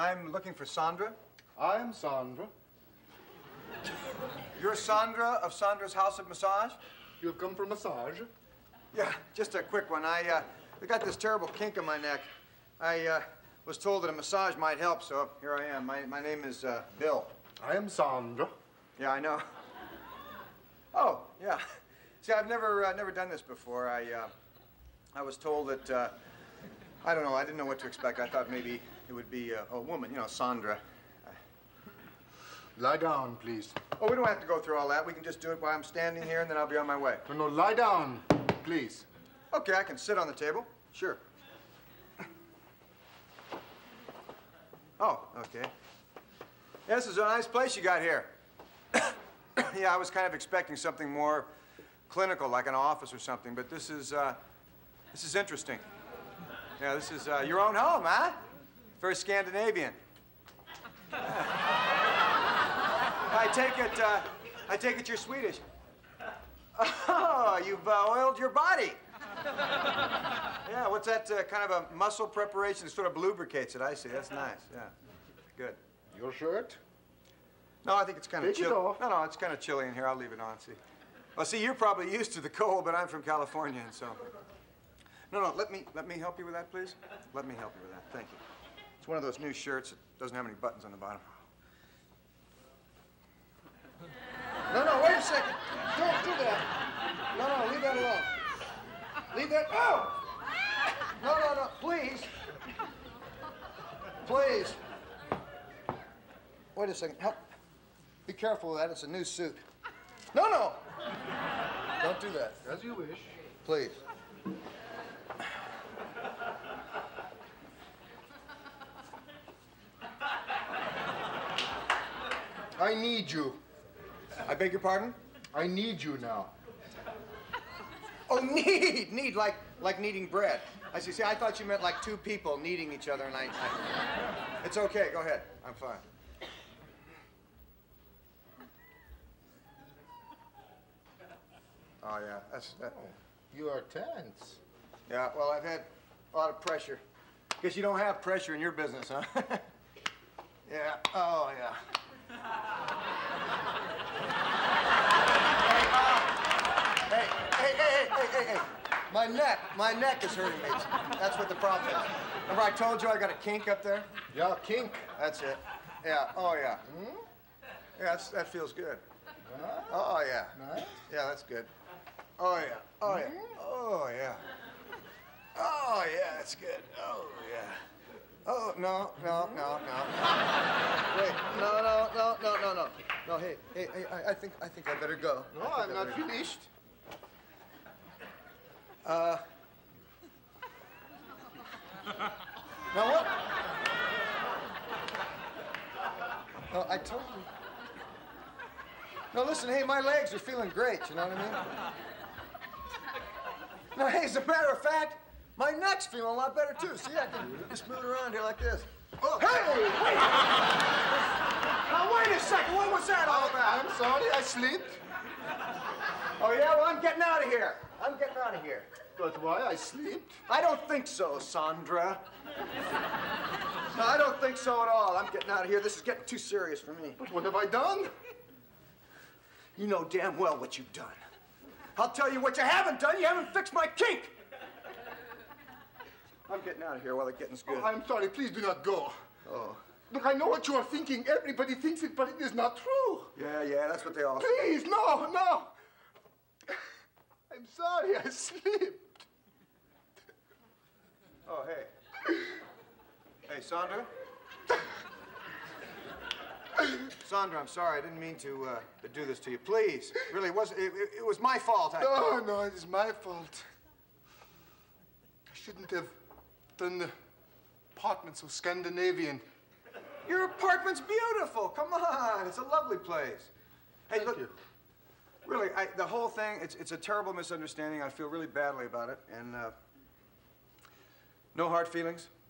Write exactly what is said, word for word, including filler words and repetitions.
I'm looking for Sandra. I'm Sandra. You're Sandra of Sandra's House of Massage? You've come for massage? Yeah, just a quick one. I, uh, I got this terrible kink in my neck. I, uh, was told that a massage might help, so here I am. My, my name is, uh, Bill. I am Sandra. Yeah, I know. Oh, yeah. See, I've never, uh, never done this before. I, uh, I was told that, uh, I don't know, I didn't know what to expect. I thought maybe it would be a, a woman, you know, Sandra. Lie down, please. Oh, we don't have to go through all that. We can just do it while I'm standing here, and then I'll be on my way. No, no, lie down, please. Okay, I can sit on the table. Sure. Oh, okay. Yeah, this is a nice place you got here. Yeah, I was kind of expecting something more clinical, like an office or something, but this is, uh, this is interesting. Yeah, this is uh, your own home, huh? Very Scandinavian. I take it, uh, I take it you're Swedish. Oh, you've uh, oiled your body. Yeah, what's that uh, kind of a muscle preparation that sort of lubricates it? I see, that's nice, yeah. Good. Your shirt? No, I think it's kind of Take it chilly. off. No, no, it's kind of chilly in here. I'll leave it on, see. Well, see, you're probably used to the cold, but I'm from California, and so. No, no, let me, let me help you with that, please. Let me help you with that, thank you. It's one of those new shirts that doesn't have any buttons on the bottom. No, no, wait a second. Don't do that. No, no, leave that alone. Leave that, oh! No, no, no, please. Please. Wait a second, help. Be careful with that, it's a new suit. No, no! Don't do that. As you wish. Please. I need you. I beg your pardon? I need you now. Oh, need, need, like, like kneading bread. I see, see, I thought you meant like two people kneading each other, and I, I... It's okay, go ahead, I'm fine. Oh, yeah, that's, that. You are tense. Yeah, well, I've had a lot of pressure. Guess you don't have pressure in your business, huh? Yeah, oh, yeah. Hey, hey, hey, hey, hey, hey, my neck, my neck is hurting me. That's what the problem is. Remember I told you I got a kink up there? Yeah, kink. That's it. Yeah, oh, yeah. Hmm? Yeah, that's, that feels good. Huh? Oh, yeah. Nice. Yeah, that's good. Oh, yeah. Oh, yeah. Oh, yeah. Oh, yeah, that's good. Oh, yeah. Oh, no, no, no, no. Wait, no, no, no, no, no, no. No, hey, hey, hey, I, I think, I think I better go. No, I'm not finished. Uh. Now what? No, I told you. No, listen, hey, my legs are feeling great, you know what I mean? No, hey, as a matter of fact, my neck's feeling a lot better, too. See, I can just move around here like this. Oh, hey, wait! Now, wait a second, what was that all about? I'm sorry, I slipped. Oh, yeah, well, I'm getting out of here. I'm getting out of here. But why I slipped? I don't think so, Sandra. No, I don't think so at all. I'm getting out of here. This is getting too serious for me. But what have I done? You know damn well what you've done. I'll tell you what you haven't done. You haven't fixed my kink. I'm getting out of here while the getting's good. Oh, I'm sorry. Please do not go. Oh. Look, I know what you are thinking. Everybody thinks it, but it is not true. Yeah, yeah, that's what they all say. Please, no, no. I'm sorry, I slipped. Oh, hey. Hey, Sandra? Sandra, I'm sorry. I didn't mean to, uh, to do this to you. Please. Really, it was, it, it, it was my fault. I... No, no, it is my fault. I shouldn't have done the apartment so Scandinavian. Your apartment's beautiful. Come on. It's a lovely place. Hey, Thank look. you. Really, I, the whole thing, it's, it's a terrible misunderstanding. I feel really badly about it. And uh, no hard feelings.